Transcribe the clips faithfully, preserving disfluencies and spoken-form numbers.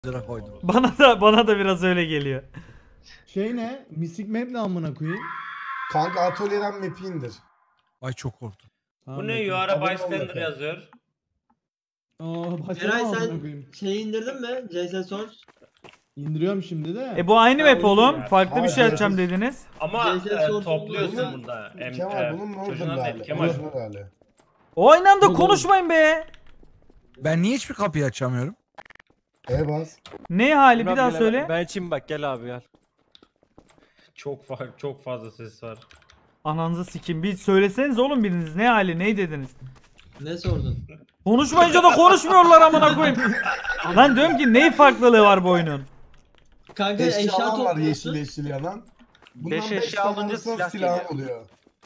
lira koydum. Bana da bana da biraz öyle geliyor. Şey ne? Mystic Map ne amına koyayım? Kanka atölyeden map'i indir. Ay çok korktum. Bu ne? You are a bystander yazıyor. Aa, Eray amına sen koyayım. şeyi indirdin mi? C S Source. İndiriyorum şimdi de. E bu aynı map oğlum. Farklı bir Hayır, şey açacağım hayır. dediniz. Ama C S e, source topluyorsun bunun- bunda. Em, Kemal e, bunun çocuğun orada adı neydi? hali. Kemal. Orijinal hali. O aynı anda Yok oğlum. konuşmayın be. Ben niye hiçbir kapıyı açamıyorum? E bas. Ne hali bir Abi daha gel, söyle. Ben için bak gel abi gel. Çok fa çok fazla ses var. Ananızı sikim. Bir söyleseniz oğlum biriniz ne hali ne dediniz. Ne sordun? Konuşmayınca da konuşmuyorlar amına koyayım. Lan diyorum ki ne farklılığı var bu oyunun? Kanka eşya Eşya alan var yeşil topluyorsun. yeşil yanan. Bundan Beş beş eşya tane alınca alırsan silah silah geliyor. oluyor.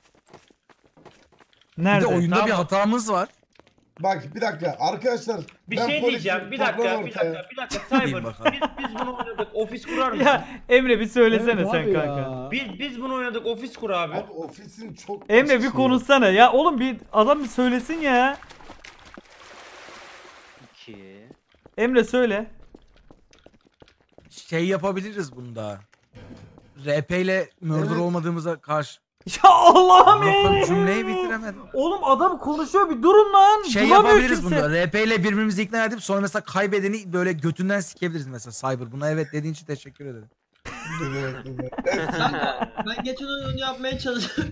Bir de Nerede? oyunda Tamam. bir hatamız var. Bak bir dakika arkadaşlar. Bir ben şey polisim, diyeceğim. Bir toplan dakika, bir ortaya. dakika, bir dakika. İyi Cyber. bakalım. Biz, biz bunu oynadık. Ofis kurar mısın? Ya Emre bir söylesene Evet sen abi ya. kanka. Biz biz bunu oynadık. Ofis kur abi. Abi ofisin çok Emre bir şey. konuşsana. Ya oğlum bir adam bir söylesin ya. iki. Emre söyle. Şey yapabiliriz bunda. R P ile murder Evet. olmadığımıza karşı. Ya Allah'ım Bakın ya. cümleyi bitiremedim. Oğlum adam konuşuyor bir durun lan. Şey Bulamıyor yapabiliriz kimse. bunda. R P ile birbirimizi ikna edip sonra mesela kaybedeni böyle götünden sikebiliriz mesela Cyber. Buna evet dediğin için teşekkür ederim. Evet, evet. Kanka ben geçen oyun onu yapmaya çalıştım.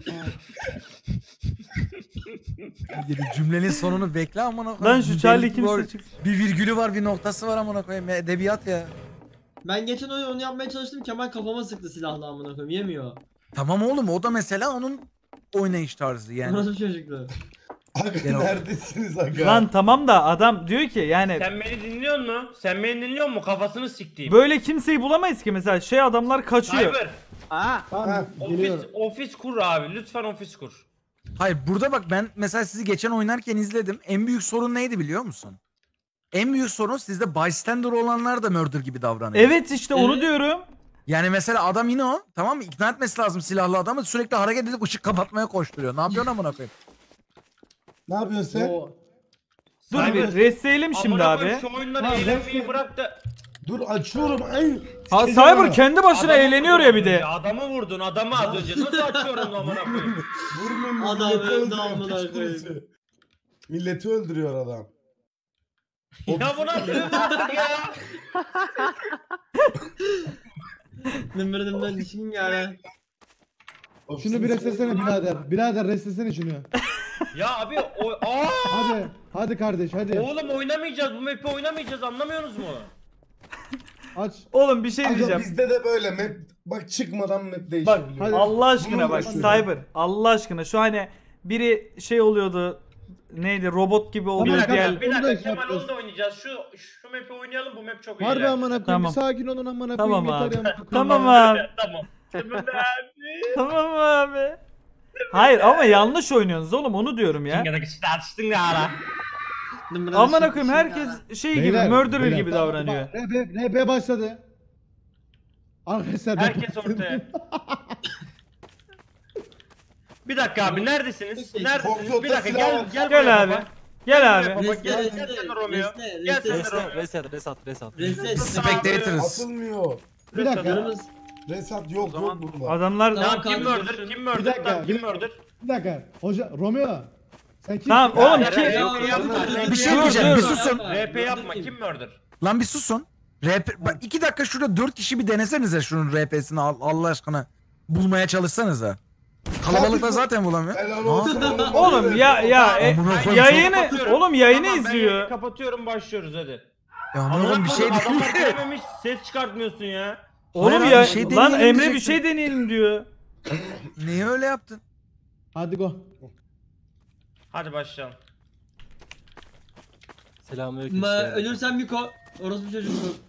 Yani cümlenin sonunu bekle amına Lan koyayım. şu Charlie Belli kimse bir- çık. Bir virgülü var bir noktası var amına koyayım. Ya, edebiyat ya. Ben geçen oyun onu yapmaya çalıştım. Kemal kafama sıktı silahla amına koyayım. Yemiyor. Tamam oğlum o da mesela onun oynayış tarzı yani. Nasıl çocuklu? Aga Gel oğlum. neredesiniz aga? Lan tamam da adam diyor ki yani Sen beni dinliyor musun? Sen beni dinliyor musun? Kafasını siktiğim. böyle kimseyi bulamayız ki mesela şey adamlar kaçıyor. Cyber. Aa. Tamam Ofis, geliyorum. ofis kur abi. Lütfen ofis kur. Hayır burada bak ben mesela sizi geçen oynarken izledim. En büyük sorun neydi biliyor musun? En büyük sorun sizde bystander olanlar da murder gibi davranıyor. Evet işte onu Evet. diyorum. Yani mesela adam yine o tamam mı? İkna etmesi lazım silahlı adamı sürekli hareket edip ışık kapatmaya koşturuyor. Ne yapıyorsun amına koyayım? Ne yapıyorsun sen? O- Dur Cyber. bir restleyelim şimdi Amına abi. koyayım, Şu oyunları Ha, eğlenmeyi resmen- bırak da. Dur açıyorum. Ay. Ha sikeceğim Cyber ha. kendi başına Adamı eğleniyor vurdun ya az bir de. önce, Adamı vurdun adamı az önce. Nasıl açıyorum amına koyayım? Vurmayın Adam milleti öldü öldürüyor, amına piç koyayım. kurusu. Milleti öldürüyor adam. Ya bu nasıl öldürdük ya? Nımırdım ben düşün yani. Şunu bir restlesene birader. Birader restlesene şunu. Ya abi o aa! Hadi. Hadi kardeş hadi. Oğlum oynamayacağız bu map'i oynamayacağız anlamıyorsunuz mu? Aç. Oğlum bir şey Aga diyeceğim. bizde de böyle map. Bak çıkmadan map Bak değişebiliyor. hadi. Allah aşkına Bunu bak uğraşıyorum. Cyber. Allah aşkına şu hani biri şey oluyordu. Neydi robot gibi Bir oluyor Tamam, dakika diğer. bir Onu da dakika şey Kemal onu yapacağız. da oynayacağız. Şu şu map'i oynayalım bu map çok Harbi eğlenceli. amına koyayım. Tamam. Bir sakin olun amına Tamam koyayım. abi. yeter ya, amına koyayım. Tamam abi. Tamam. Tamam abi. Tamam abi. Hayır ama yanlış oynuyorsunuz oğlum onu diyorum ya. Tingada işte açtın ya ara. Nımırdım Aman düşün koyayım ya. herkes şey gibi Beyler, murderer beyler, gibi tamam, davranıyor. bak, R P, R P başladı. Arkadaşlar ben- Herkes ortaya. Bir dakika abi neredesiniz? Neredesiniz? Korkutma Bir dakika silahı gel var. gel Gel buraya abi. baba. Gel abi. Baba, Resle gel, resle gel sen Romeo. resle Gel sen resle Romeo. Reset reset reset reset. resle Spectators. Atılmıyor. Bir dakika. Canımız. Resat yok zaman- yok burada. Adamlar Tamam. Tamam kim kardeşim. murder? Kim Bir murder? dakika, Tamam bir kim murder? Bir dakika. Hoca Romeo. Sen kim? Tamam Ya, oğlum ya, ki ya, Ya, yapma, ya, Bir şey Dur, diyeceğim dur. bir susun. R P yapma kim murder? Lan bir susun. R P, bak iki dakika şurada dört kişi bir denesenize şunun R P'sini Al- Allah aşkına. Bulmaya çalışsanıza. Kalabalıkta zaten bulamıyor. Helal Ha? olsun oğlum. oğlum ya ya e, Amına koyayım, yayını Kapatıyorum. oğlum yayını Tamam, ben izliyor. yayını kapatıyorum başlıyoruz hadi. Ya amına koyayım bir şey Adamlar değil. gelmemiş ses çıkartmıyorsun ya. Oğlum Hayır ya abi, bir şey lan deneyelim Emre bir diyecektim. şey deneyelim diyor. Niye öyle yaptın? Hadi go. Hadi başlayalım. Selamünaleyküm. Ma selam. ölürsen Miko. Orospu çocuk.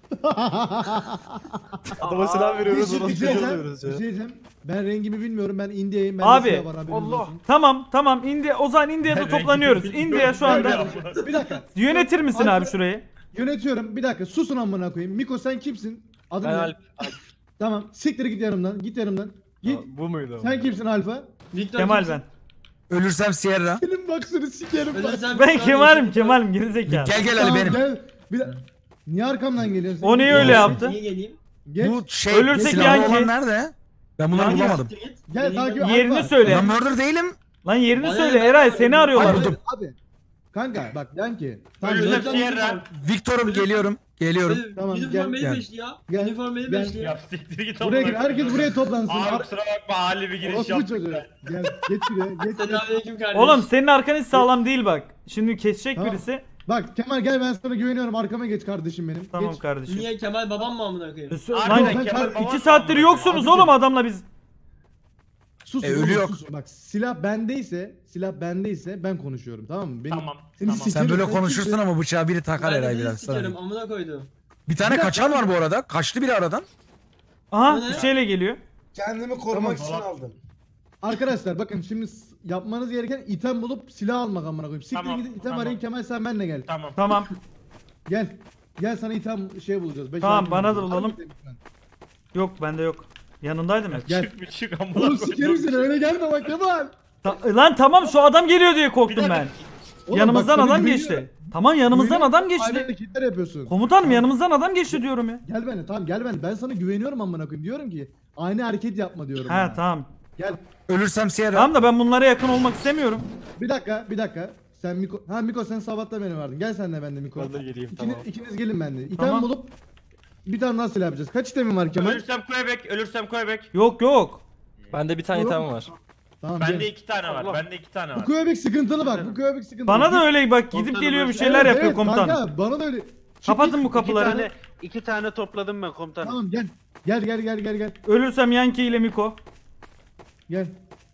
Adama selam Bir veriyoruz şey, bir orası şey çocuğu diyeceğim. oluyoruz Bir ya. şey diyeceğim. Ben rengimi bilmiyorum. Ben India'yım. Ben Abi, de silah var, haberiniz Allah. olsun. Tamam tamam India o zaman India'da toplanıyoruz. India şu anda Bir dakika. yönetir misin abi şurayı? Yönetiyorum. Bir dakika. Susun amına koyayım. Miko sen kimsin? Adın Ben ne? Alp. Alp. Tamam. Siktir git yanımdan. Git yanımdan. Git. Aa, Bu muydu? Sen kimsin Alfa? Victor Kemal kimsin? ben. Ölürsem Sierra. Senin baksını sikerim bak. Ölürsen Ben Victor Kemal'im kimsin? Kemal'im gerizekalı. Gel gel Ali Tamam, benim. Gel. Bir, da- Niye arkamdan geliyorsun? O niye öyle yaptı? Niye geleyim? Geç. Bu şey Ölürsek silahlı Yankee. olan nerede? Ben bunları Yankee. bulamadım. Siktir git. Gel, Geleyim takip- ben. Yerini Alfa. söyle. Ben murder değilim. Lan yerini Bana söyle ne? Eray seni arıyorlar. Ay, buldum. Abi. Kanka bak Yankee. Tamam, Ölürsem Yankee- Sierra. Victor'um geliyorum. Geliyorum. Benim Tamam, üniform gel, beni gel. beşli ya. Gel, Üniform beni gel. beşli ya. Ya siktir git Buraya amına gel. Herkes koyayım. buraya toplansın. Abi Ar- kusura bakma hali bir giriş Orospu yaptık. çocuğu. Gel geç şuraya. Geç şuraya. Selamünaleyküm kardeşim. Oğlum senin arkan hiç sağlam değil bak. Şimdi kesecek Tamam. birisi. Bak Kemal gel ben sana güveniyorum. Arkama geç kardeşim benim. Tamam Geç. kardeşim. Niye Kemal babam mı amına koyayım? Sö- Harbiden Lan ben Kemal kar- babam iki mı saattir amına yoksunuz Abicim. oğlum adamla biz. Sus. E, oğlum, ölü yok. sus. Bak silah bendeyse, silah bendeyse ben konuşuyorum tamam mı? Benim, Tamam, Seni tamam. sikerim, Sen böyle sen konuşursun kimsin? ama bıçağı biri takar Ben de Eray beni biraz. sana. sikerim amına koydum. Bir tane Bir dakika. kaçan var bu arada. Kaçtı biri aradan. Aha Bu ne? bir şeyle geliyor. Kendimi korumak Tamam. için aldım. Arkadaşlar bakın şimdi s- yapmanız gereken item bulup silah almak amına koyayım. Siktir Tamam, gidin item tamam. arayın Kemal sen benle gel. Tamam. Tamam. Gel. Gel sana item şey bulacağız. Beş Tamam, harfli bana da bulacağız. bulalım. Hadi lütfen. Yok bende yok. Yanındaydım hep. Gel. Çık bir çık amına Oğlum koydum. sikerim seni öyle gelme bak Kemal. Ta- lan tamam şu adam geliyor diye korktum ben. Oğlum, Yanımızdan bak, sana adam güveniyorum. geçti. Tamam yanımızdan Güveniyorum, adam Aynı geçti. hareketler yapıyorsun. Komutanım yanımızdan adam geçti diyorum ya. Gel beni tamam gel beni. Ben sana güveniyorum amına koyayım. Diyorum ki aynı hareket yapma diyorum. He bana. tamam. Gel. Ölürsem Sierra. Tamam da ben bunlara yakın olmak istemiyorum. Bir dakika, bir dakika. Sen Miko, ha Miko sen sabahta beni vardın. Gel sen de ben de Miko. Ben de geleyim, İkiniz, tamam. ikiniz gelin bende. İtem Tamam. bulup bir tane daha silah yapacağız. Kaç itemin var Kemal? Ölürsem Quebec, ölürsem Quebec. Yok yok. Bende bir tane Oğlum. item var. Tamam Bende gel. iki tane var. Bende iki tane Bu var. köybek sıkıntılı bak. Bu köybek sıkıntılı. Bana da Git- öyle bak gidip Komutanım, geliyor bir evet, şeyler yapıyor evet, komutanım. Kanka, bana da öyle. Çık Kapatın git. bu İki kapıları. tane, iki tane topladım ben komutanım. Tamam gel. Gel gel gel gel gel. Ölürsem Yankee ile Miko. Gel.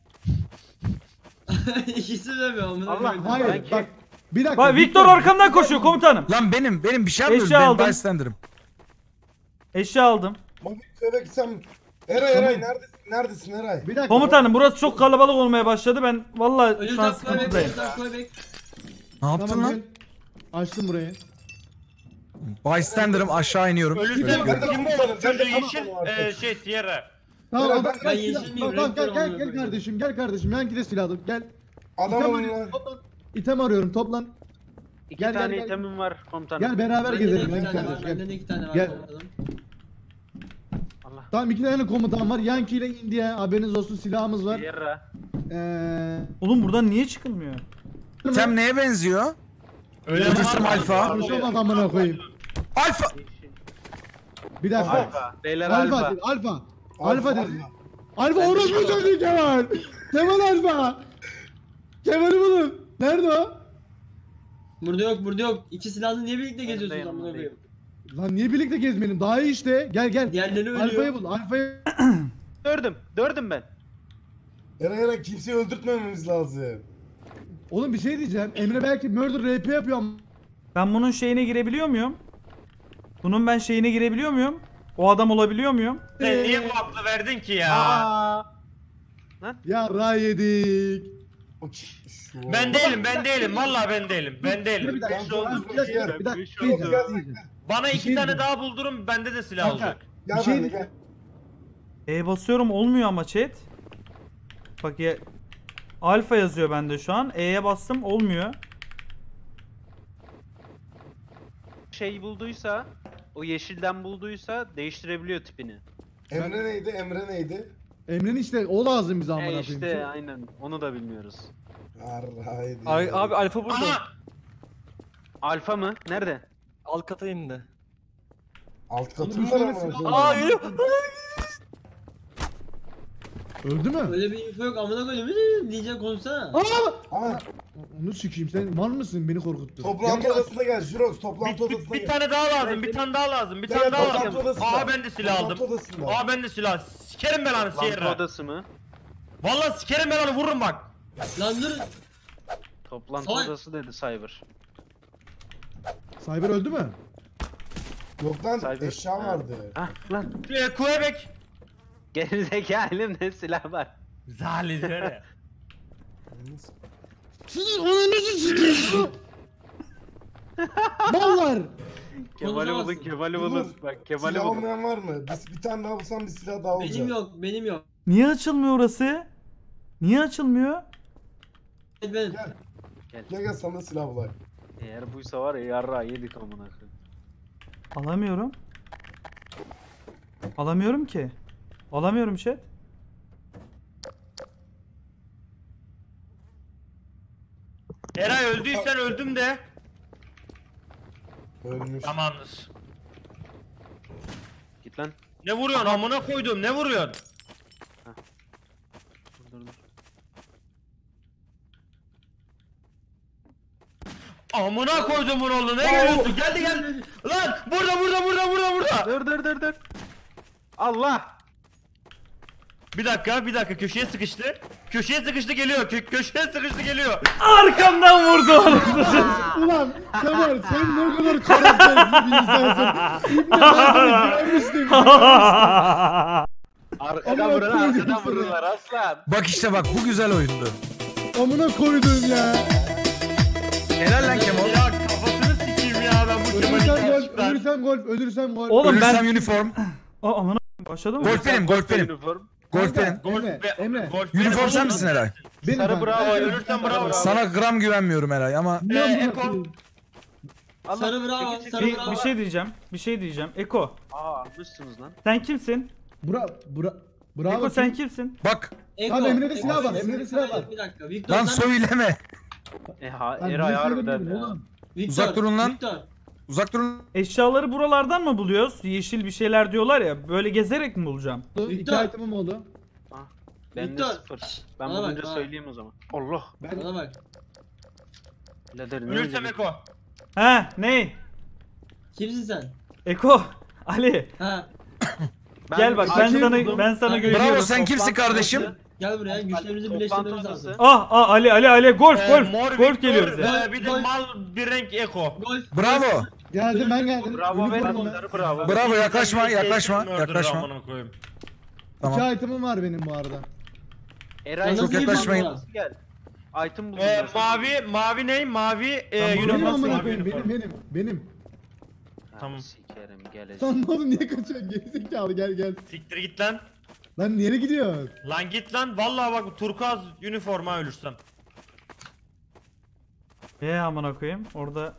İkisi de mi amına Allah, koyayım? Hayır Belki- bak. Bir dakika. Bak Victor arkamdan koşuyor komutanım. Lan benim benim bir şey yapmıyorum. Eşya Ben aldım. bystander'ım. Eşya aldım. Bak Quebec sen... Eray Eray neredesin? Neredesin Eray? Bir dakika. Komutanım burası çok kalabalık olmaya başladı. Ben vallahi şu an Ölürsem koy bek, sıkıntıdayım. ölürsem koy bek. Ne yaptın Tamam lan? gel. Açtım burayı. Bystander'ım aşağı iniyorum. Ölürsem Şöyle kim bir- bu oğlum? Çocuğu yeşil, e, şey Sierra. Tamam Beraber- adam Ben gel. yeşil silah- miyim, Tamam, renk gel var gel amına gel koyayım. kardeşim gel kardeşim. Yankee de silah alıp gel. İtem Adamım arıyorum lan. toplan. İtem arıyorum toplan. İki Gel, tane gel, gel. itemim var komutanım. Gel beraber Bende de gezelim iki Yankee tane var. kardeş Bende gel. de iki tane var. Gel. komutanım. Allah. Tamam iki tane komutan var. Yankee ile India haberiniz olsun silahımız var. Sierra. Eee Oğlum buradan niye çıkılmıyor? Tem neye benziyor? Öyle Ölürsem var mı? alfa. konuşamaz amına koyayım. Alfa. Bir dakika. Alfa. Beyler Alfa alfa. dedi, alfa. Alfa, Alfa dedi. alfa. Alfa orospu çocuğu Kemal. Kemal alfa. Kemal'i bulun. Nerede o? Burada yok, burada yok. İki silahlı niye birlikte geziyorsunuz yanımdayım. amına koyayım? Lan niye birlikte gezmeyelim? Daha iyi işte. Gel gel. Diğerleri ölüyor. Alfa'yı bul. Alfa'yı. Dördüm. Dördüm ben. Eray Eray kimseyi öldürtmememiz lazım. Oğlum bir şey diyeceğim. Emre belki murder R P yapıyor ama. Ben bunun şeyine girebiliyor muyum? Bunun ben şeyine girebiliyor muyum? O adam olabiliyor muyum? Sen niye bu aklı verdin ki ya? Aa. Ya ray yedik. O ki- şu- Ben değilim, ben değilim. Vallahi ben değilim. Ben Bir değilim. dakika. Beş oldu. Bir dakika. Bir dakika. Bir Beş şey oldu. diyeceğim, diyeceğim. Bana Bir iki şey tane diyeceğim. daha buldurun, bende de silah Kanka, olacak. Gel Bir şey benimle diyeceğim. gel. E basıyorum olmuyor ama chat. Bak ya. Alfa yazıyor bende şu an. E'ye bastım olmuyor. Şey bulduysa, o yeşilden bulduysa değiştirebiliyor tipini. Emre neydi? Emre neydi? Emre'nin işte o lazım bize amına E koyayım. işte aynen. Onu da bilmiyoruz. Arraydı. Ay, abi alfa burada. Aha! Alfa mı? Nerede? Alt kata indi. Alt Oğlum, katım üç var tane ama. silah- Aa geliyor. Öldü mü? Öyle bir info yok amına koyayım. Hı, diyecek konuşsana. Aa! Aa, Onu sikeyim sen var mısın beni korkuttun. toplantı Gel, gel. odasına gel. Jurox toplantı Bir, bir, odasına bir gel. tane daha lazım, bir tane daha lazım, bir Gel, tane daha toplantı lazım. odasında. Aa ben de silah aldım. Toplantı odasında. Aa ben de silah. Sikerim ben onu Toplantı Sierra. odası mı? Vallahi sikerim ben onu vururum bak. Lan dur. Toplantı Salak. odası dedi Cyber. Cyber öldü mü? Yok lan Cyber- eşya Ha. vardı. Ah lan. Ee, Quebec. Gerizekalı elimde silah var. Zali öyle. Sizin onu nasıl sikiyorsun? Mallar! Kemal'i bulun, Konuşamazsın. Kemal'i Dur, bulun. Bak Kemal'i Silah bulun. olmayan var mı? Bir, bir tane daha bulsam bir silah daha olacak. Benim yok, benim yok. Niye açılmıyor orası? Niye açılmıyor? Evet, benim. Gel. Gel. Gel gel sana silah bulayım. Eğer buysa var ya yarra yedik amına koyayım. Alamıyorum. Alamıyorum ki. Alamıyorum chat. Eray öldüysen öldüm de. Ölmüş. Tamamdır. Git lan. Ne vuruyorsun amına koydum ne vuruyorsun? Dur dur dur. Amına koydum bunu oldu ne geliyorsun? Geldi geldi. Lan burada burada burada burada burada. Dur dur dur dur. Allah. Bir dakika bir dakika köşeye sıkıştı. Köşeye sıkıştı geliyor. Kö köşeye sıkıştı geliyor. Arkamdan vurdu oğlum. Ulan Kemal sen ne kadar karaktersiz bir insansın. İbni ben sana güvenmiştim. Arkadan Amına vuran koydum arkadan sana. vururlar aslan. Bak işte bak bu güzel oyundu. Amına koydum ya. Helal lan Kemal. Ya kafasını sikeyim ya ben bu Kemal'in Ölürsem gol, gerçekten. ölürsem gol, ölürsem gol. Oğlum Ölürsem ben... uniform. Aa amına başladı mı? Golf benim, golf benim. Üniform. Golf Kanka, benim. Golf Emre, be- Emre. golf Uniform benim sen oğlum. misin Eray? Benim Sarı kanka. bravo, Ölürsem ölürsen bravo. bravo. Sana gram güvenmiyorum Eray ama Ne Ee, amına Eko. koyayım? Allah. Sarı bravo, çekil, çekil. sarı Bir, bravo. bir şey diyeceğim. Bir şey diyeceğim. Eko, Aa almışsınız lan. sen kimsin? Bura, bura, bravo. Eko sen kim? kimsin? bak Eko. Tamam, Emre'de Eko, silah var, sesini Emre'de silah var. kaydet Bir dakika. Victor lan sen- söyleme. E ha Lan Eray ne harbiden söyledin ya. oğlum? Victor, Uzak durun lan. Victor. Uzak durun. Eşyaları buralardan mı buluyoruz? Yeşil bir şeyler diyorlar ya. Böyle gezerek mi bulacağım? İki Victor. itemim oldu. Bende Victor. sıfır. Şşş, Ben bana bak, bulunca bana. söyleyeyim o zaman. Allah. Ben Bana bak. Lader ne Ölürsem olacak? Eko. He, ne? Kimsin sen? Eko, Ali. Ha. Gel bak ben Kim sana buldum? ben sana Bravo, güveniyorum. Bravo sen kimsin Toplantı kardeşim? odası. Gel buraya güçlerimizi Toplantı birleştirmemiz odası. lazım. Ah, ah Ali Ali Ali golf Ee, golf. mor golf Victor, geliyor bize. ee, bir de Golf. mal bir renk Eko. Golf. Bravo. geldim ben geldim. Bravo ve Uniformum ben. sarı bravo. Bravo yaklaşma yaklaşma Murder yaklaşma. amına koyayım. Tamam. İki itemim var benim bu arada. Eray Çok nasıl bir yaklaşmayın. bak, nasıl Gel. Item buldum. Ee, ben sana. mavi mavi ne? Mavi e, Tamam, Benim uniform. amına Mavi koyayım, uniform. benim benim benim. Ha, Tamam. Sikerim gelecek. Lan oğlum niye kaçıyorsun? Gerizekalı gel gel. Siktir git lan. Lan nereye gidiyorsun? Lan git lan. Vallahi bak turkuaz üniforma ölürsem. Ye amına koyayım. Orada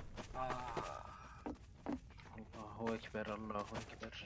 Allahu ekber Allahu ekber.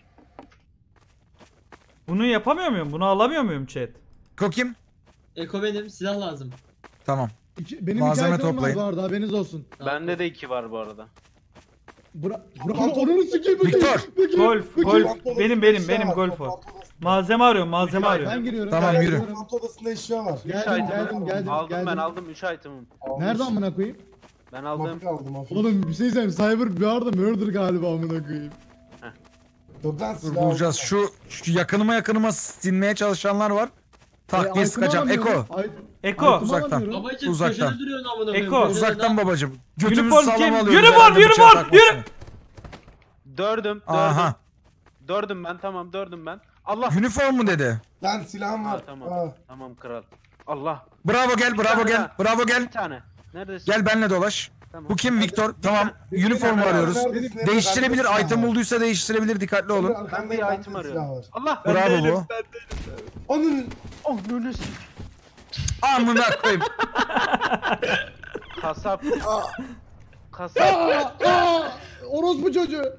bunu yapamıyor muyum? Bunu alamıyor muyum chat? Eko kim? Eko benim. Silah lazım. Tamam. İki, benim Malzeme iki itemim var toplayın. bu arada haberiniz olsun. Bende de iki var bu arada. Bura, bura, onu sikeyim. bu Victor. kim? Bu kim? Golf, Bu kim? golf. Toplantı Benim odasında benim eşya benim var, golf o. toplantı odasında. Malzeme arıyorum, malzeme Ben arıyorum. giriyorum. Tamam, ben yürü. giriyorum. Toplantı odasında eşya var. Üç Geldim item geldim aldım. geldim Aldım geldim. ben aldım üç item'ım. Nerede amına koyayım? Ben aldım. Mafya aldım mafya. Oğlum bir şey söyleyeyim. Cyber bir arada murder galiba amına koyayım. Dur lan Dur silah bulacağız. aldım. Şu, şu yakınıma yakınıma sinmeye çalışanlar var. Tak E, diye item sıkacağım. Eko. alamıyorum. Ay- Eko. item Uzaktan. alamıyorum. Babacım Uzaktan. köşede duruyorsun amına koyayım. Eko, köşede Uzaktan lan. babacım. Götümüzü Uniform sağlam kim? alıyoruz. Uniform, herhalde bıçağı uniform, takmasın. yürü. Dördüm. Dördüm. Aha. Dördüm ben tamam dördüm ben. Allah. Uniform mu dedi? Lan silahım Ha, var. tamam. Aa. Tamam kral. Allah. Bravo gel, bravo gel. Bravo gel. Bir tane. Neredesin? Gel benle dolaş. Tamam. Bu kim Victor? Tamam. Uniform Neredesin? arıyoruz. Neredesin? Değiştirebilir. Arkanda Item silah var. bulduysa değiştirebilir. Dikkatli olun. Ben bir Arkanda item silah arıyorum. var. Allah. Bravo bu. Onun Oh nünüz. Amına koyayım. Kasap. Kasap. Aa, aa, orospu çocuğu.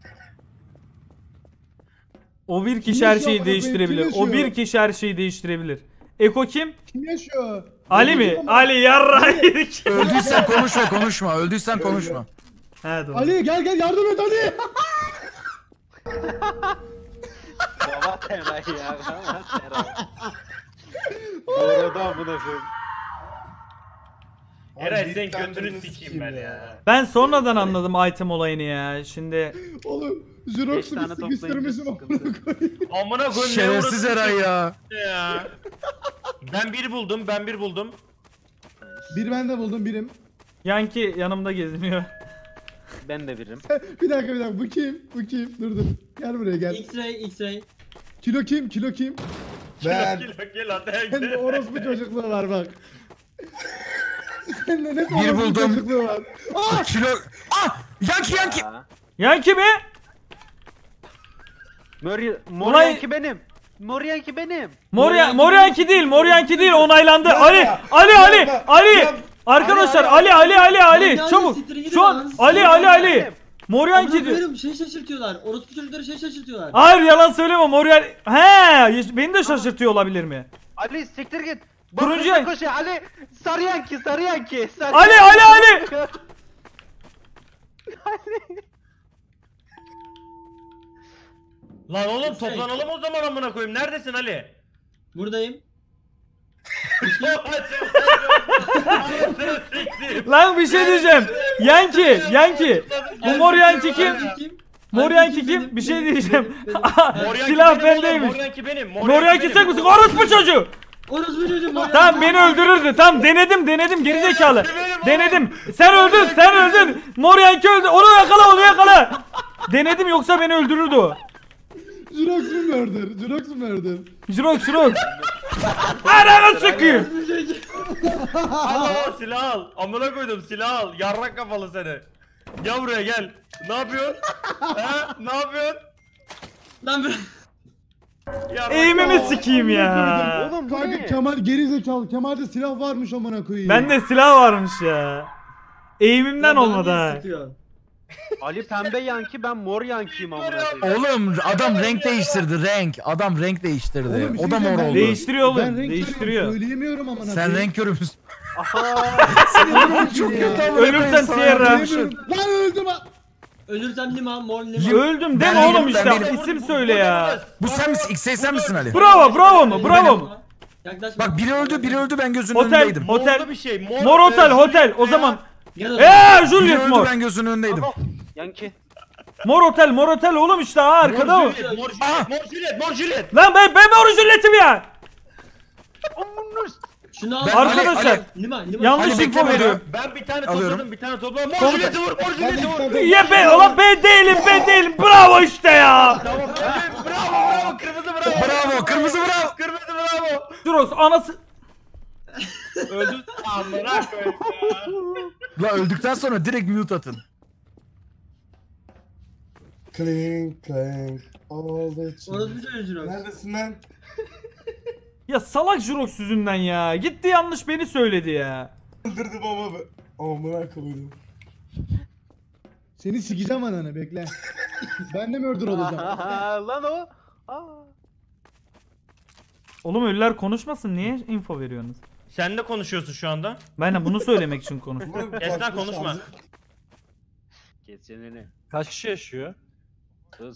O bir kişi Kim her yaşıyor şeyi amına koyayım? değiştirebilir. Kim O bir yaşıyor? kişi her şeyi değiştirebilir. Eko kim? Kim yaşıyor? Ali mi? Ali yarra yedik. Öldüysen konuşma konuşma. Öldüysen konuşma. He doğru. Ali gel gel yardım et Ali. Baba Eray ya. Baba Eray. Doğru da amına koyayım. Eray Abi, sen bir tane götünü canını sikeyim ben ya. Ben sonradan anladım item olayını ya. Şimdi Oğlum Beş Jirox'u bir tane toplayınca sıkıştırmışım amına sıkıntı. koyayım. Amına koyayım. ne Şerefsiz uğraşıyorsun Eray ya. ya. Ben bir buldum, ben bir buldum. Bir ben de buldum birim. Yankee yanımda geziniyor. Ben de birim. Bir dakika bir dakika bu kim? Bu kim? Dur dur. Gel buraya gel. X-ray, X-ray. Kilo kim? Kilo kim? ben. Gel gel hadi Sende gel. orospu çocukluğu var bak. Sende ne Bir orospu buldum. çocukluğu var. Kilo... Ah! Yanki yanki! Ha. Yankee mi? Mor Olay- Moryanki benim. Moryanki benim. Mor Moryanki değil, Moryanki değil onaylandı. Ali, Ali, Ali, Ali. Arkadaşlar Ali, Ali, Ali, Ali. Moryanki Çabuk. siktir gidin Şu an lan. Ali, Ali, Ali. Mor Yankee diyor. Benim şey şaşırtıyorlar. Orospu çocukları şey şaşırtıyorlar. Hayır yalan söyleme Mor Yankee. He, beni de şaşırtıyor olabilir mi? Ali siktir git. Turuncu Bak yank- koşuyor. Ali sarı yanki sarı yanki. Sarı Ali, yanki. Ali, Ali! Lan oğlum toplanalım o zaman amına koyayım. Neredesin Ali? Buradayım. Lan bir şey diyeceğim. Yankee, Yankee. Bu Mor Yankee kim? Mor Yankee kim? Bir şey diyeceğim. Silah bendeymiş. Mor Yankee benim. Mor Yankee sen misin? Orospu çocuğu. Orospu çocuğum. Tamam beni öldürürdü. Tamam denedim denedim gerizekalı. Denedim. Sen öldün sen öldün. Mor Yankee öldü. Onu yakala onu yakala. Denedim yoksa beni öldürürdü o. Jirox mu murder? Jirox mu murder? Jirox Jirox. Ananı sıkayım. Al al silah al. Amına koydum silah al. Yarrak kafalı seni. Gel buraya gel. Ne yapıyorsun? He? Ne yapıyorsun? Lan bırak. Yarrak Eğimimi kafalı. sikeyim ya. Oğlum bu Kanka ne? Kemal gerizekalı. Kemal'de silah varmış amına koyayım. Bende silah varmış ya. Eğimimden Bana olmadı niye ha. sıkıyor? Ali pembe yanki ben mor yankiyim amına koyayım. Oğlum adam renk değiştirdi renk. Adam renk değiştirdi. Oğlum bir şey O da mor diyeceğim, oldu. ben- Değiştiriyor oğlum. Ben renk Değiştiriyor. görüyorum, söyleyemiyorum amına Sen renk körü müsün? Çok kötü amına Ölürsen Sierra. Lan öldüm ha. Ölürsem lima, mor lima. Öldüm deme Ben oğlum değilim, ben işte. değilim. İsim söyle ya. Bu sen misin? X sen misin Ali? Bravo bravo mu? Bravo mu? Yaklaşma. Bak biri öldü biri öldü ben gözünün Otel, önündeydim. otel. Morda bir şey. Mor, Mor otel e, otel o zaman. Gel Eee Biri Juliet öldü mor. ben gözünün önündeydim. Yanki. Mor otel mor otel oğlum işte ha arkada o. Mor Juliet, mor Juliet, mor Juliet, mor Juliet. Lan ben ben mor Juliet'im ya. Şunu al. Ben- Arkadaşlar, Ali, Lima, lima. yanlış Ali, info bekle veriyorum. Ben bir tane Alıyorum. topladım, bir tane topladım. Mor Komutan- Juliet'i vur, mor Juliet'i vur. Ya ben ulan ben değilim ben değilim. Bravo işte ya. Tamam, evet, bravo, bravo, kırmızı bravo. Bravo kırmızı bravo. Kırmızı bravo. Jurox anası. Öldün. Amına koyayım ya. La öldükten sonra direkt mute atın. Clink clink. All the Orospu çocuğu. Neredesin lan? Ya salak Jurox yüzünden ya. Gitti yanlış beni söyledi ya. Öldürdüm ama be. Amına koydum. Seni sikeceğim ananı bekle. Ben de murder olacağım. Lan o. Aa. Oğlum ölüler konuşmasın niye info veriyorsunuz? Sen de konuşuyorsun şu anda. Ben de bunu söylemek için konuştum. Esna konuşma. Kes çeneni. Kaç kişi yaşıyor? Sus.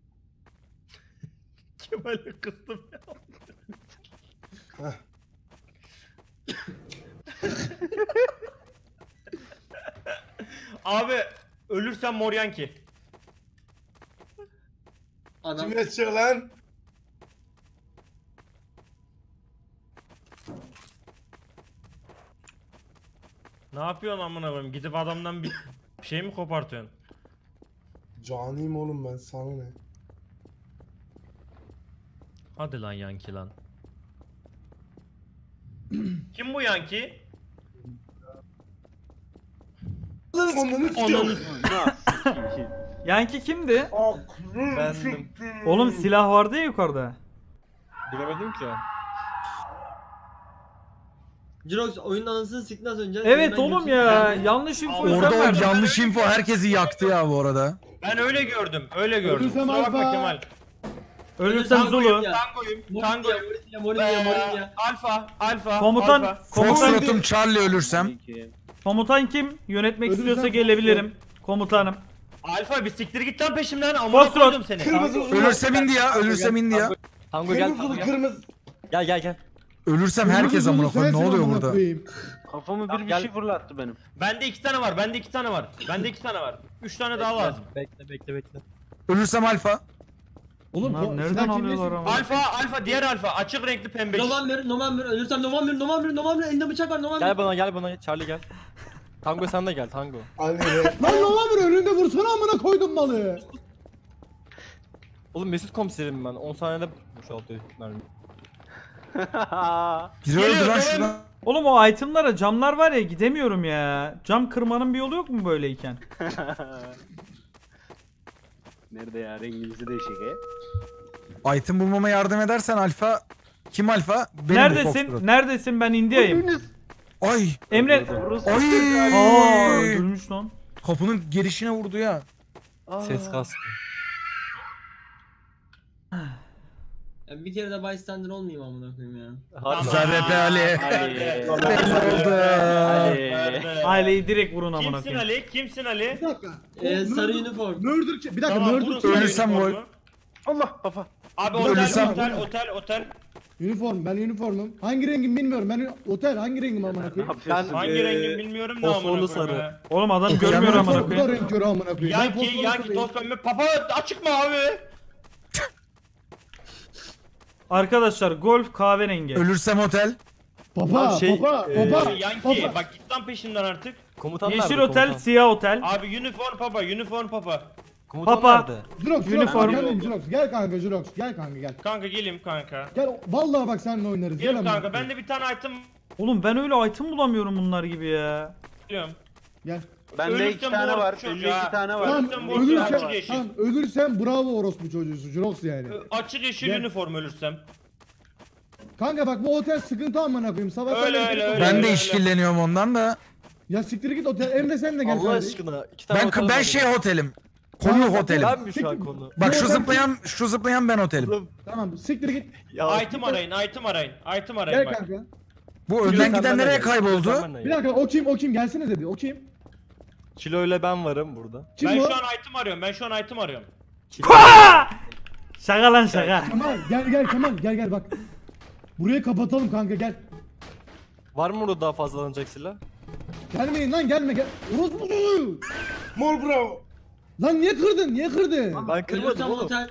Kemal'i kıstım ya. Abi ölürsen mor Yankee. Adam. Kim yaşıyor lan? Ne yapıyorsun amına koyayım? Gidip adamdan bir şey mi kopartıyorsun? Caniyim oğlum ben sana ne? Hadi lan Yankee lan. Kim bu Yankee? Onunu Onun tutuyorum. Yankee kimdi? Bendim. Oğlum silah vardı ya yukarıda. Bilemedim ki. Jirox oyunun anasını sikti az önce. Evet Hemen oğlum götürdü. ya. Ben- Yanlış info Orada sen o verdin. yanlış info herkesi yaktı ya bu arada. Ben öyle gördüm, öyle gördüm. Ölürsem Kusura bakma alfa. Kemal. Ölürsen Zulu. Ya. Tangoyum, Moringa, tangoyum. Moringa, Moringa, Moringa. Ee, Alfa, alfa, Komutan alfa. komutan Foxtrot'um Charlie ölürsem. komutan kim? Yönetmek Ölürsem istiyorsa Foxtrot. gelebilirim. Komutanım. Alfa bir siktir git lan peşimden. Amına Foxtrot. koydum seni. Kırmızı uzun. Ölürsem indi ya ölürsem indi ya. Tango gel. Kırmızılı Tango gel. kırmızı. Gel gel gel. Ölürsem herkes amına koyayım ne oluyor burada? Kafamı bir bir Gel. şey fırlattı benim. Bende iki tane var, bende iki tane var. Bende iki tane var. Üç tane daha lazım. Bekle bekle bekle. Ölürsem alfa. Oğlum Bunlar bu- nereden silah alıyorlar kimlesin? ama? Alfa, alfa, diğer alfa. Açık renkli pembe. November, November. Ölürsem November, November, November. Elinde bıçak var November. Gel bana gel bana. Charlie gel. Tango sen de gel Tango. Ali be. Lan ne var önünde vursana amına koydum malı. Oğlum Mesut komiserim ben. on saniyede boşaltıyor mermi. Biri öldü Geliyor, lan ben- şuradan. Oğlum o itemlara camlar var ya gidemiyorum ya. Cam kırmanın bir yolu yok mu böyleyken? Nerede ya? Rengimizi değişik he. Item bulmama yardım edersen alfa. Kim alfa? Benim bu Neredesin? Foxtrot. Neredesin? Ben India'yım. Ay. Emre. Burası Ay. Aa öldürmüş lan. Kapının girişine vurdu ya. Ses kastı. Ya bir kere de bystander olmayayım amına koyayım ya. Hadi. Güzel rap Ali. Ali. Belli oldu. Ali. Aileyi direkt vurun amına Kimsin koyayım. Ali? Kimsin Ali? Bir dakika. Ee, O sarı murder- üniform. Murder ki- bir dakika Tamam, murder vurun ki- sarı Ölürsem üniformu. gol. Allah kafa. Abi Ölürsem- otel, otel, otel, otel. Üniform ben üniformum. Hangi rengim bilmiyorum. Ben otel hangi rengim amına Ne koyayım? yapıyorsun? Hangi Ee, rengim bilmiyorum da amına fosforlu koyayım. sarı. ya. Oğlum adam görmüyor amına Bu da koyayım. renk körü amına koyayım. Ben Yanki, fosforu yanki, sarayım. toz pembe. Papa açık mı abi? Arkadaşlar golf kahverengi. Ölürsem otel. Papa, Abi şey, papa, e, papa. Yanki, Papa. bak git lan peşimden artık. Komutan Yeşil nerede, otel, komutan? siyah otel. Abi uniform papa, uniform papa. Komutan Papa. nerede? Jurox, Jurox, Üniform. Jurox, Jurox. Gel kanka Jurox, gel kanka gel. Kanka geleyim kanka. Gel vallahi bak seninle oynarız. Gel Gelin amına kanka, koyayım. ben de bir tane item Oğlum ben öyle item bulamıyorum bunlar gibi ya. biliyorum. Gel. Bende Ölürsem iki tane bu var. orospu elli çocuğu ha. iki tane var. Tamam Ölürsem bu orospu ölürsen, açık yeşil. tamam ölürsen bravo orospu çocuğusun Jurox yani. Açık yeşil Gel. uniform ölürsem. Kanka bak bu otel sıkıntı amına koyayım. Sabah Öyle, öyle, öyle. Ben de öyle. işkilleniyorum ondan da. Ya siktir git otel. Emre sen de gel Allah kardeş. aşkına. iki tane Ben otel ben var. şey otelim. Koyu Tamam, otelim. Ben mi şu an konu? Bak şu Yok, ben- zıplayan şu zıplayan ben otelim. Oğlum, Tamam siktir git. ya, Item arayın, item arayın. Item arayın Gel bak. kanka. Bu Kilo önden sen giden benle nereye gel. Kilo kayboldu? sen benle Bir gel. dakika o kim o kim gelsene dedi. O kim? Kilo ile ben varım burada. Kim Ben o? şu an item arıyorum. Ben şu an item arıyorum. Kilo... Şaka lan şaka. Kemal gel gel Kemal gel gel bak. Burayı kapatalım kanka gel. Var mı burada daha fazla alınacak silah? Gelmeyin lan gelme gel. Orospu çocuğu. Mor bravo. Lan niye kırdın? Niye kırdın? Ben kırmadım Ölürsem oğlum. otel.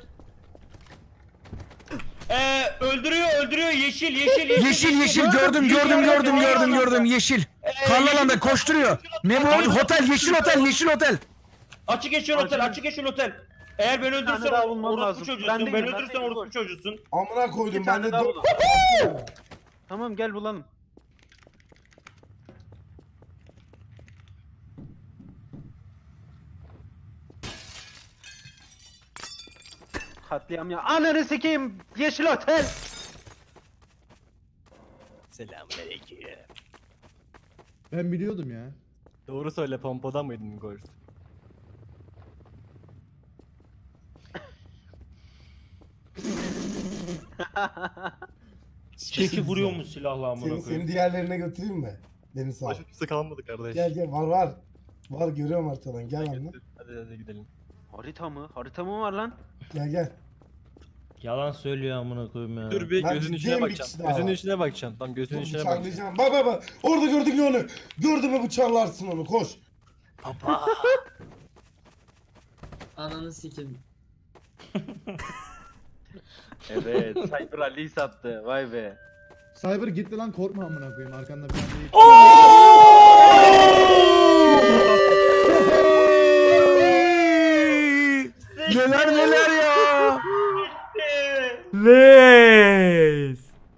Ee, öldürüyor, öldürüyor. Yeşil, yeşil, yeşil. Yeşil yeşil gördüm gördüm gördüm gördüm gördüm yeşil. Karlı alanda koşturuyor. Ne bu? Otel yeşil otel yeşil otel. Açık yeşil otel, açık yeşil otel. Eğer ben tane öldürsem daha bulmam orospu lazım. çocuğusun. Ben Ben, değilim, ben öldürsem değilim, orospu koş. çocuğusun. Amına koydum İki ben tane de daha dört. bulalım. Tamam gel bulalım. Katliam ya. Ananı sikeyim. Yeşil otel. Selamünaleyküm. Ben biliyordum ya. Doğru söyle, pompada mıydın golf? Çeki vuruyor mu silahla amına Seni, seni koyayım? diğerlerine götüreyim mi? Beni sağ ol. Başka kimse kalmadı kardeş. Gel gel var var. Var görüyorum haritadan gel anne. Hadi hadi gidelim. Harita mı? Harita mı var lan? Gel gel. Yalan söylüyor amına koyayım ya. Dur bir Ben gözünün ciddiyim, içine bir kişi bakacaksın. daha Gözünün var. içine bakacaksın. Tam gözünün Dur, içine bakacaksın. bıçaklayacağım. Bak bak bak. Orada gördün mü onu? Gördün mü bıçaklarsın onu koş. Papa. Ananı sikim. Evet. Cyber Ali'yi sattı. Vay be. Cyber gitti lan korkma amına koyayım arkanda bir tane değil. Neler neler ya. Leys.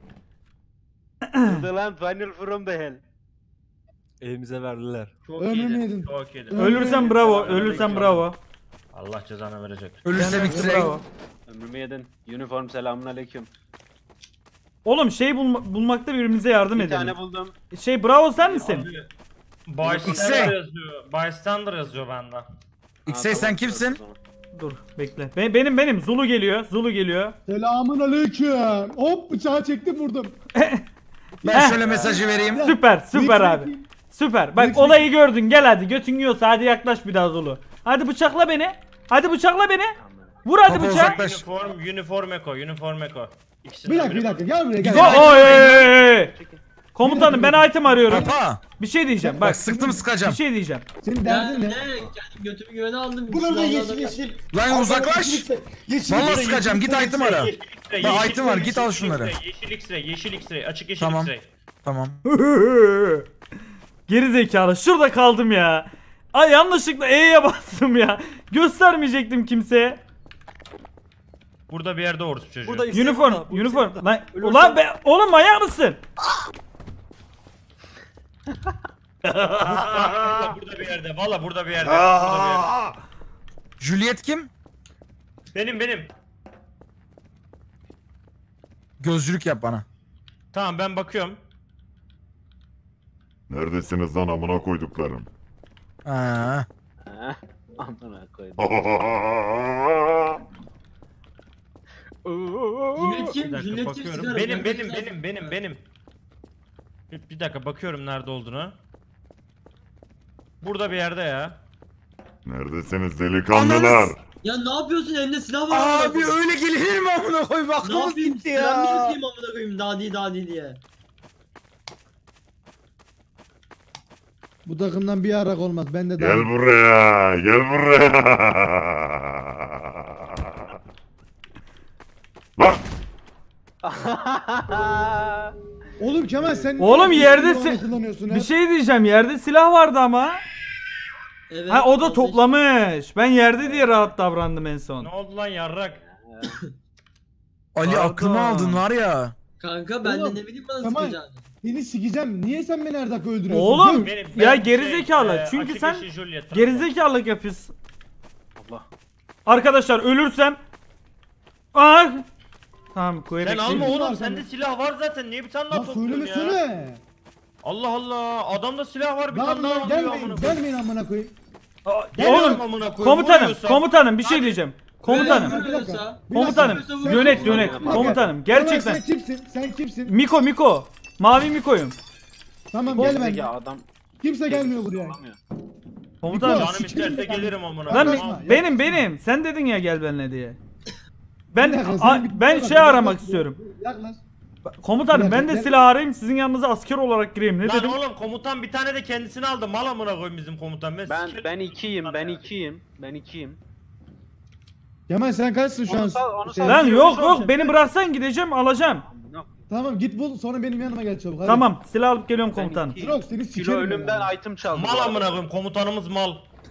The land final from the hell. Elimize verdiler. Çok Ömrümü iyiydi. yedin. Çok iyiydi. Ölürsen bravo, ölürsen bravo. Allah cezanı verecek. Ölürsem X-ray. Bravo. Ömrümü yedin. Uniform selamun aleyküm. Oğlum şey bulma- bulmakta birbirimize yardım Bir edelim. tane buldum. Şey bravo sen misin? Bystander X-ray. yazıyor. Bystander yazıyor bende. X-ray Aa, sen tamam, kimsin? tamam. Dur bekle. Be- benim benim Zulu geliyor. Zulu geliyor. Selamun aleyküm. Hop bıçağı çektim vurdum. Ben Heh. şöyle mesajı vereyim. Süper süper X-ray abi. kim? Süper. Bak X-ray olayı gördün. Gel hadi götün yiyorsa hadi yaklaş bir daha Zulu. Hadi bıçakla beni. Hadi bıçakla beni. Vur hadi Papa bıçağı. uzaklaş. Uniform, uniform eko, uniform eko. İkisinden Bir dakika biri bir var. dakika gel buraya gel. Gidelim. O- Oy, oy, oy, oy. Komutanım ben item arıyorum. Papa. Bir şey diyeceğim. Bak Bak sıktım bir sıkacağım. şey diyeceğim. Senin Ya derdin ne? ne? Kendim götümü güvene aldım. Bu da Silahlı yeşil adam- yeşil. Lan Al, uzaklaş. yeşil X-ray. Yeşil Vallahi X-ray, sıkacağım, yeşil git X-ray. item ara. Yeşil X-ray, Ben yeşil item var, X-ray, git al yeşil şunları. X-ray, Yeşil X-ray, yeşil X-ray, açık yeşil Tamam. X-ray. Tamam. Geri zekalı. Şurada kaldım ya. Ay yanlışlıkla E'ye bastım ya. Göstermeyecektim kimseye. Burada bir yerde orospu çocuğu. Burada X-ray Uniform, burada, bu uniform. X-ray burada. Lan Ölürsen- ulan be oğlum manyak mısın? Valla burada bir yerde, valla burada bir yerde. Burada bir yerde. Juliet kim? Benim benim. Gözcülük yap bana. Tamam ben bakıyorum. Neredesiniz lan amına koyduklarım? Ha. Ha. Amına koydum. Jünnet Bir kim? dakika Jünnet kim? bakıyorum. Sigara. Benim Ben benim sigara- benim benim benim. Bir, bir dakika bakıyorum nerede olduğunu. Burada bir yerde ya. Neredesiniz delikanlılar? Ananı Ya ne yapıyorsun, elinde silah var. amına Abi koyayım. öyle gelir mi amına koyayım, Ne aklımız yapayım? gitti Ben mi ya. tutayım amına koyayım dadi dadi diye. Bu takımdan bir arak olmaz. Ben de Gel daha. buraya, gel buraya. Bak, Oğlum Kemal sen Oğlum niye yerde bir si- kullanıyorsun ha? Bir şey diyeceğim, yerde silah vardı ama. Evet. Ha o da kardeş. toplamış. Ben yerde diye rahat davrandım en son. Ne oldu lan yarrak? Ali Pardon. aklımı aldın var ya. Kanka ben de Oğlum, ne bileyim bana Kemal. sıkacağını. Seni sikeceğim. Niye sen beni her dakika öldürüyorsun? Oğlum Dur. Benim, ya ben gerizekalı. şey, e, Çünkü açık sen eşi Juliet, tamam. gerizekalılık yapıyorsun. Allah. Arkadaşlar ölürsem Ah! Tamam koyu Sen alma Benim oğlum, var sende sana. silah var zaten, niye bir tane daha Lan topluyorsun ya? söylemesene. Allah Allah, adamda silah var, bir Lan tane daha lan alıyor gelmeyin. amına koyayım. Gelmeyin amına koyayım. Geliyorum Oğlum amına koyayım, komutanım vuruyorsan. komutanım bir şey diyeceğim. Komutanım Bir dakika. Vuruyorsa- Bir komutanım dakika. Vuruyorsa yönet vuruyor. yönet Bir dakika. komutanım Kemal, gerçekten. Sen kimsin? Sen kimsin? Miko Miko. Mavi Miko'yum. Tamam gel Gerizekalı ben. adam. Kimse gelmiyor buraya. Olamıyor. Komutanım. Miko. Canım isterse gelirim amına Lan koyayım. Yaklaşma, benim yaklaşma. benim. Sen dedin ya gel benimle diye. Bir Ben dakika, a- senin bir- ben bak, şey bak, aramak bak, istiyorum. Yaklaş. Komutanım Bir ben de dakika, silah arayayım sizin yanınıza asker olarak gireyim. Ne Lan dedim? oğlum komutan bir tane de kendisini aldı, mal amına koyayım bizim komutan. Ben, Ben sikerim. ben ikiyim, ben ikiyim, ben ikiyim. Kemal sen kaçsın şu Onu an? sal, onu Şey- sal. Lan Şey yok olacak. yok beni bıraksan gideceğim alacağım. Amına- Tamam git bul sonra benim yanıma gel çabuk. Hadi. Tamam silah alıp geliyorum Ben komutanım. ikiyim. Jirox seni sikerim. Kilo ya. ölümden item çaldı. bu Mal arada. amına koyayım, komutanımız mal.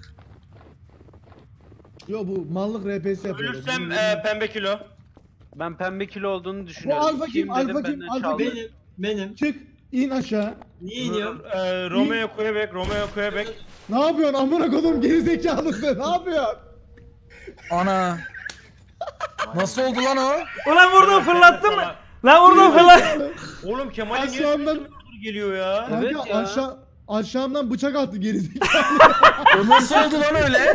Yo bu mallık R P S yapıyor. Ölürsem Bu- e, pembe kilo. Ben pembe kilo olduğunu Bu düşünüyorum. alfa İkiyim kim? dedim, Alfa kim? benden Alfa çaldı. kim? Benim. Benim. Çık in aşağı. Niye iniyorum? E, Romeo Quebec, Romeo Quebec. Ne yapıyorsun amına kodum gerizekalısın ne yapıyorsun? Ana. Nasıl oldu lan o? Ulan vurdum fırlattım mı? Lan vurdum fırlat. Oğlum Kemal'in niye Aşağımdan sesleri geliyor ya? kanka Evet ya. aşağı aşağımdan bıçak attı gerizekalı. O nasıl oldu lan öyle?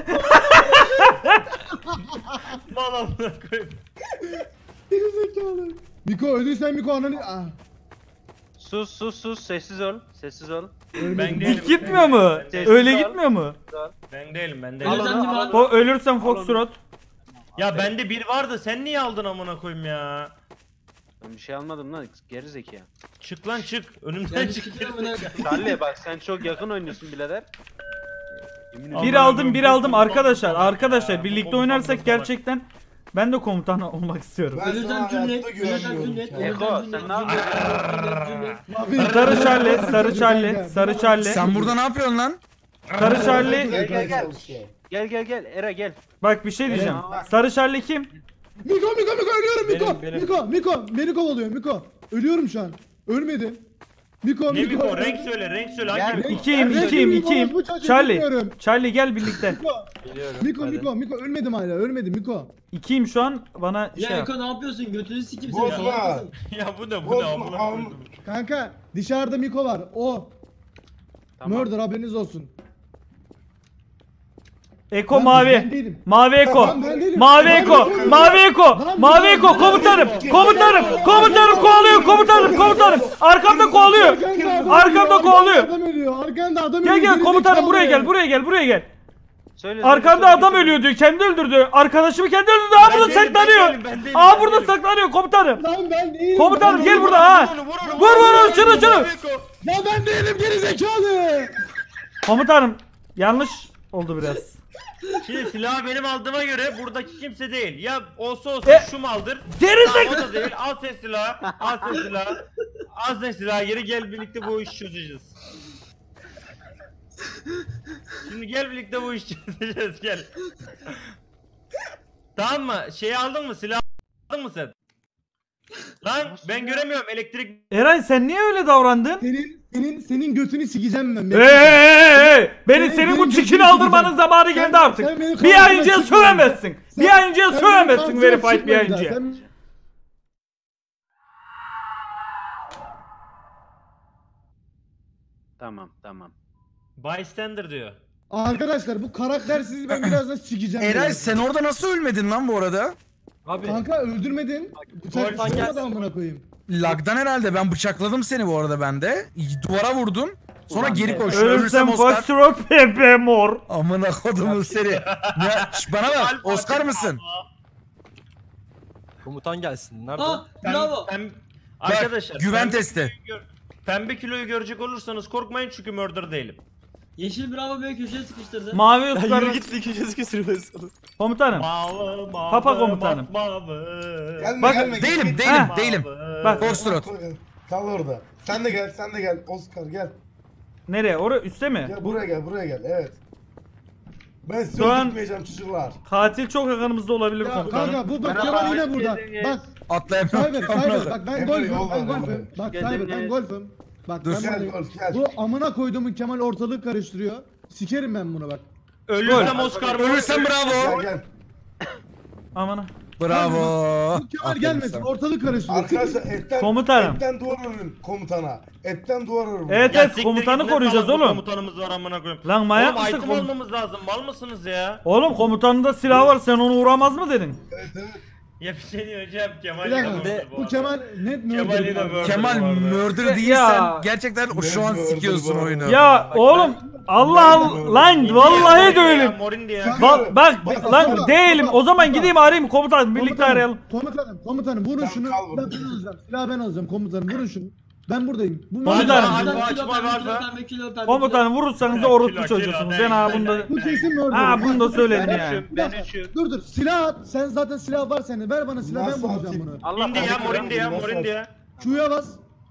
Mal amına koyayım. Gerizekalı. Miko öldüysen Miko ananı ah. Sus sus sus, sessiz ol, sessiz ol. Ben değilim. Gitmiyor mu? Sessiz Öyle ol. gitmiyor mu? Ben değilim, ben Al değilim. onu, al onu. O ölürsem Foxtrot. Ya bende bir vardı, sen niye aldın amına koyayım ya? Ben bir şey almadım lan, geri zeka. Çık lan çık, önümden Yani çık. çıkıyor amına koyayım. Charlie bak sen çok yakın oynuyorsun birader. Yemin Al. Bir ediyorum. aldım bir aldım arkadaşlar. Komutan Arkadaşlar ya, birlikte komutan oynarsak da gerçekten ben de komutan olmak istiyorum. Ben Ölürden sana cümlet, hayatta ölürden güvenmiyorum cümlet, Kemal. Eko, ölürden sen cümlet, ne cümlet, cümlet, cümlet. Abi, Sarı Charlie, sarı Charlie, sarı Charlie. Sen burada ne yapıyorsun lan? Sarı Charlie. Gel gel gel. Gel gel gel, Era gel. Bak bir şey diyeceğim. Sarı Charlie kim? Miko Miko Miko ölüyorum Miko. Benim, benim. Miko Miko beni kovalıyor Miko. Ölüyorum şu an. Ölmedim. Miko Ne Miko. Miko, renk söyle, renk söyle. Gel. Hangi Miko? İkiyim, Ben ikiyim, Miko, ikiyim. bu çocuğu Charlie, bilmiyorum. Charlie gel birlikte. Miko Biliyorum. Miko hadi. Miko Miko ölmedim hala ölmedim Miko. İkiyim şu an bana şey Ya yap. Eko ne yapıyorsun? Götünü sikeyim Bozma. seni. salak mısın? Ya bu ne, bu Bozma, ne amına am- koydum. Kanka dışarıda Miko var o. Tamam. Murder haberiniz olsun. Eko Ben- ben mavi. değilim. Mavi Eko. Ben- ben değilim. Mavi Ben Eko. değilim. Mavi Eko. Lan Mavi ben- Eko. Komutanım. Komutanım. Komutanım kovalıyor. Komutanım. Komutanım. Arkamda kovalıyor. Arkanda adam Arkamda ölüyor, kovalıyor. Arkanda adam ölüyor. Arkanda adam Gel ölüyor. gel komutanım gerizekalı. buraya gel. Buraya gel. Buraya gel. Söyle, Arkamda söyle, adam söyle. ölüyor diyor. Kendi öldürdü. Arkadaşımı kendi öldürdü. Aa Ben burada değilim, ben saklanıyor. değilim, ben değilim, Aa ben burada değilim. saklanıyor komutanım. Lan ben değilim. Komutanım Ben gel değilim. burada ha. Vur onu, vur onu, Vur vur vur şunu şunu. Ya ben değilim gerizekalı. Komutanım yanlış oldu biraz. Şimdi silahı benim aldığıma göre buradaki kimse değil. Ya olsa olsa E- şu maldır. Gerizekalı. Tamam, o da değil. Al sen silahı. Al sen silahı. Al sen silahı. Geri gel, birlikte bu işi çözeceğiz. Şimdi gel birlikte bu işi çözeceğiz, gel. Tamam mı? Şeyi aldın mı? Silahı aldın mı sen? Lan ben göremiyorum, elektrik. Eray sen niye öyle davrandın? Senin senin senin götünü sikeceğim ben. Hey hey hey hey! Beni Benim- senin benim bu götümü çikini aldırmanın sikeceğim. zamanı Sen- geldi artık. sen beni Bir karşıma yayıncıya çıkma. sövemezsin. Bir Sen- yayıncıya sen sövemezsin benim verified karşıma bir çıkma bir daha. yayıncıya. Sen- Tamam tamam. Bystander diyor. Arkadaşlar bu karaktersiz ben birazdan sikeceğim. Eray yani. sen orada nasıl ölmedin lan bu arada? Abi Kanka öldürmedin. Bıçak Golfan vurmadı gelsin. amına koyayım. Lag'dan herhalde ben bıçakladım seni bu arada ben de. Duvara vurdum. Sonra geri koştum. Ölürsem Ölürsem Oscar. Foxtrot Pepe mor. Amına kodumun seni. Ya, şş, bana bak Oscar mısın? komutan gelsin. Nerede? Aa Pem- bravo. pem- Bak, Arkadaşlar güven pembe testi. kiloyu gör- Pembe kiloyu görecek olursanız korkmayın çünkü murder değilim. Yeşil bravo beni köşeye sıkıştırdı. Mavi Ya yürü Oscar'ın git ikinci kez sürüyorsun. komutanım. Mavi mavi. Papa komutanım. Mavi. Gelme Bak, gelme. Değilim git, git. değilim Ha. değilim. Bak Foxtrot. Kal orada. Sen de gel sen de gel. Oscar gel. nereye? Oraya üstte mi? Gel buraya gel buraya gel. Evet. Ben sizi Şu an- öldürtmeyeceğim çocuklar. Katil çok yakınımızda olabilir Ya komutanım. kanka bu bak Merhaba, Kemal yine hoş burada. geldiniz. Bak Atlayamıyorum. Cyber Amına Cyber koyayım. bak ben Emre, golfüm yol ben ver, golfüm. Emre. Bak Geldiniz. Cyber ben golfüm. Bak ben Dur gel böyle- Golf gel. bu amına koyduğumun Kemal ortalığı karıştırıyor. Sikerim ben bunu bak. Ölürsem Oscar mı? Ölürsem bravo. Gel gel. Amına. Bravo. Bu Kemal Aferin gelmesin sana. ortalık karıştırıyor. Arkadaşlar etten, Komutanım. etten duvar örün komutana. Etten duvar örün. Evet Ya evet siktir komutanı git, ne koruyacağız salak bir oğlum. Komutanımız var amına koyayım. Lan manyak Oğlum mısın item kom- almamız lazım. Mal mısınız ya? Oğlum komutanında silah var sen onu vuramaz mı dedin? Evet evet. Ya bir şey diyeceğim Kemal. Bir dakika, yapamadı bu arada. Kemal net Kemal'i de murder. böyle- Kemal Vardı. murder Ya- değilsen gerçekten o şu an Murder sikiyorsun bu arada. oyunu. Ya oğlum Allah Allah lan vallahi de öyle. Morindi ya. Bak bak Bak, lan bak, değilim. bak, O zaman bak. gideyim arayayım komutan birlikte Komutanım, arayalım. Komutanım, komutanım vurun Tamam, şunu. kal burada. Silah ben alacağım. Silah ben alacağım komutanım vurun şunu. Ben buradayım. Bu Komutanım. murder. Alfa, Pembe kilo, açma, pembe kilo, alfa. pembe kilo, pembe Komutanım vurursanız da orospu çocuğusunuz. Ben ha bunda. Bu kesin murder. Ha bunu da söyledim Ben yani. üçüm, ben üçüm. Dur dur silah at. Sen zaten silah var sende. Ver bana silah ben Nasıl vuracağım atayım? bunu. Allah İndi ya korusun. morindi ya Nasıl morindi ya. Q'ya bas.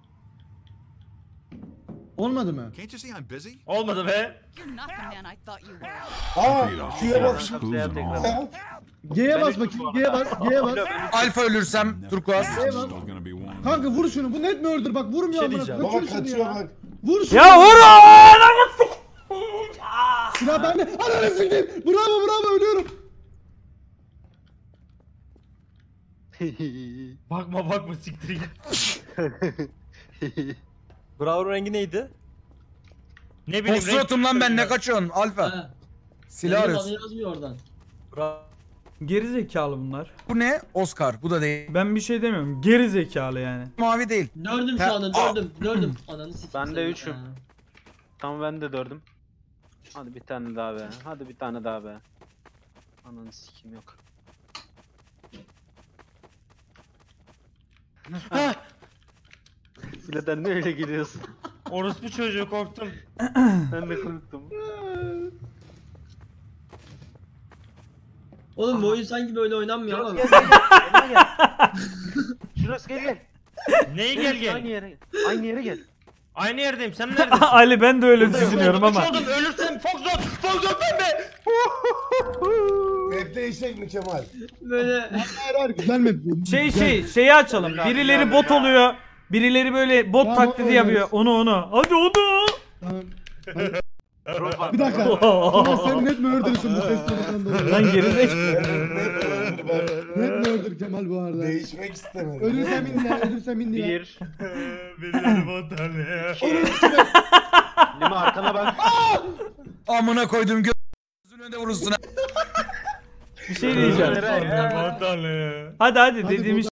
Olmadı mı? Can't you see I'm busy? Olmadı be. You're not the man I thought you were. Aa şuraya bak. Şuraya tekrar. G'ye bas bakayım. G'ye bas. G'ye bas. Alfa ölürsem turkuaz. G'ye bas. Kanka vur şunu. Bu net murder. Bak vurmuyor Bir şey amına. diyeceğim. Baba Kaçır şunu kaçıyor ya. bak. Vur şunu. Ya vurun! Silah bende. Ananı sikeyim. Bravo bravo ölüyorum. Bakma bakma siktir git. Bravo rengi neydi? Ne bileyim. Foxtrot'um lan ben ne kaçıyorsun Alfa. Ha. Silah Benim arıyorsun. adı yazmıyor oradan. Bravo. Geri zekalı bunlar. Bu ne? Oscar. Bu da değil. Ben bir şey demiyorum. Geri zekalı yani. Mavi değil. Dördüm Ha- şu anda dördüm. Dördüm. Ananı sikeyim. Ben de seni. üçüm. Ha. Tamam ben de dördüm. Hadi bir tane daha be. Hadi bir tane daha be. Ananı sikim yok. Neden ne öyle giriyorsun? Orospu çocuğu korktum. Ben de korktum. Oğlum bu oyun sanki böyle oynanmıyor ama. Yanıma gel. Şurası gel gel. Neyi gel Aynı gel. yere. Aynı yere gel. Aynı yerdeyim. Sen neredesin? Ali ben de öyle düşünüyorum Üç ama. oldum. Ölürsem Foxtrot. Foxtrot pembe. Map değişecek mi Kemal? Böyle. Hayır hayır güzel map bu. Şey Güzel. şey şeyi açalım. Birileri bot oluyor. Birileri böyle bot Ya, taklidi bot yapıyor. Onu onu. Hadi onu. Tamam. Bir dakika. Kemal sen net murder'sın bu ses tonundan dolayı. Lan geri zekalı. Evet, net öldür bak. Net murder Kemal bu arada. Değişmek istemedim. Ölürsem indi lan, ölürsem indi lan. Bir. Birileri bot alıyor. Lima arkana bak. Amına koydum gözünün önünde vurursun ha. Bir şey diyeceğim. Nereye? Bot alıyor. Hadi hadi Hadi dediğimiz